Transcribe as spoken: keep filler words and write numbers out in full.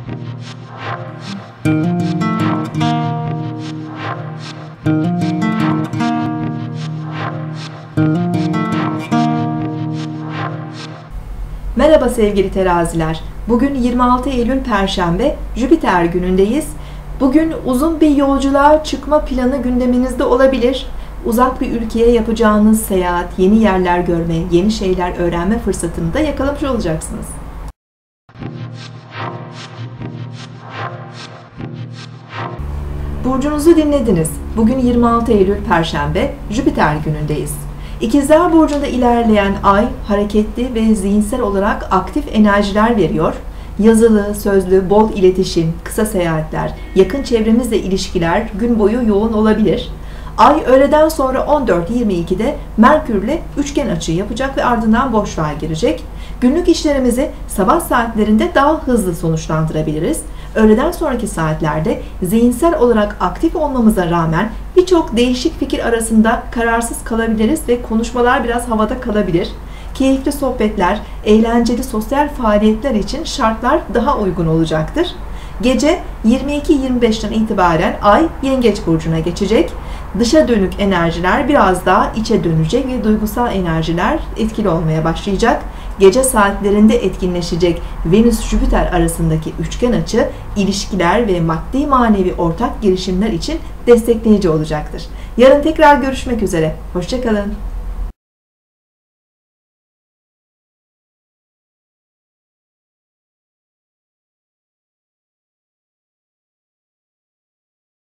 Merhaba sevgili teraziler. Bugün yirmi altı Eylül Perşembe, Jüpiter günündeyiz. Bugün uzun bir yolculuğa çıkma planı gündeminizde olabilir. Uzak bir ülkeye yapacağınız seyahat, yeni yerler görme, yeni şeyler öğrenme fırsatını da yakalamış olacaksınız. Burcunuzu dinlediniz. Bugün yirmi altı Eylül Perşembe, Jüpiter günündeyiz. İkizler Burcu'nda ilerleyen ay, hareketli ve zihinsel olarak aktif enerjiler veriyor. Yazılı, sözlü, bol iletişim, kısa seyahatler, yakın çevremizle ilişkiler gün boyu yoğun olabilir. Ay öğleden sonra on dört yirmi iki'de Merkür'le üçgen açı yapacak ve ardından boşluğa girecek. Günlük işlerimizi sabah saatlerinde daha hızlı sonuçlandırabiliriz. Öğleden sonraki saatlerde zihinsel olarak aktif olmamıza rağmen birçok değişik fikir arasında kararsız kalabiliriz ve konuşmalar biraz havada kalabilir. Keyifli sohbetler, eğlenceli sosyal faaliyetler için şartlar daha uygun olacaktır. Gece yirmi iki yirmi beş'ten itibaren Ay Yengeç Burcu'na geçecek. Dışa dönük enerjiler biraz daha içe dönecek ve duygusal enerjiler etkili olmaya başlayacak. Gece saatlerinde etkinleşecek Venüs-Jüpiter arasındaki üçgen açı, ilişkiler ve maddi manevi ortak girişimler için destekleyici olacaktır. Yarın tekrar görüşmek üzere. Hoşça kalın.